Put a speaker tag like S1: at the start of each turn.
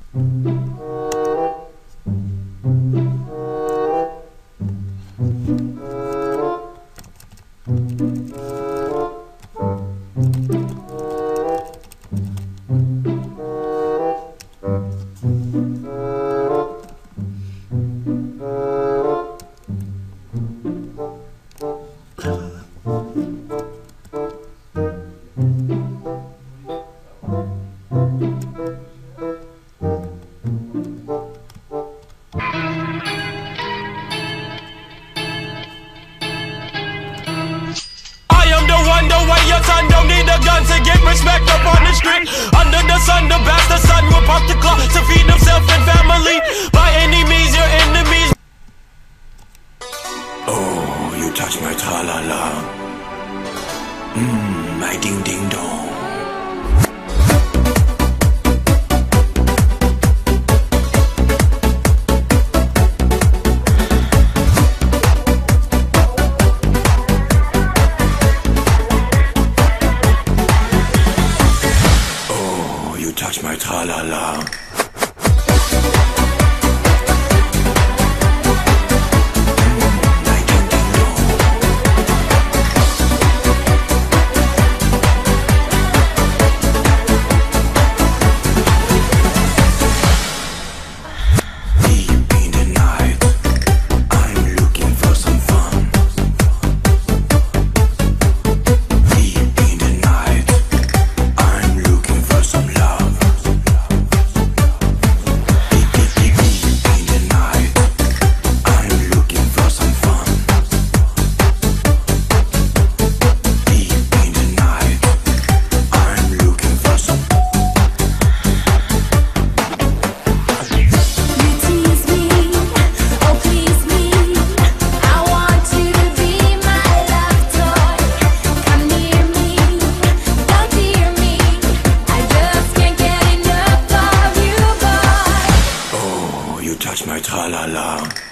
S1: Wonder why your son don't need a gun to get respect up on the street. Under the sun, the bastard son will pop the clock to feed himself and family. By any means, your enemies.
S2: Oh, you touch my tra-la-la. My ding-ding-dong. Touch my tra-la-la. Touch my tra-la-la.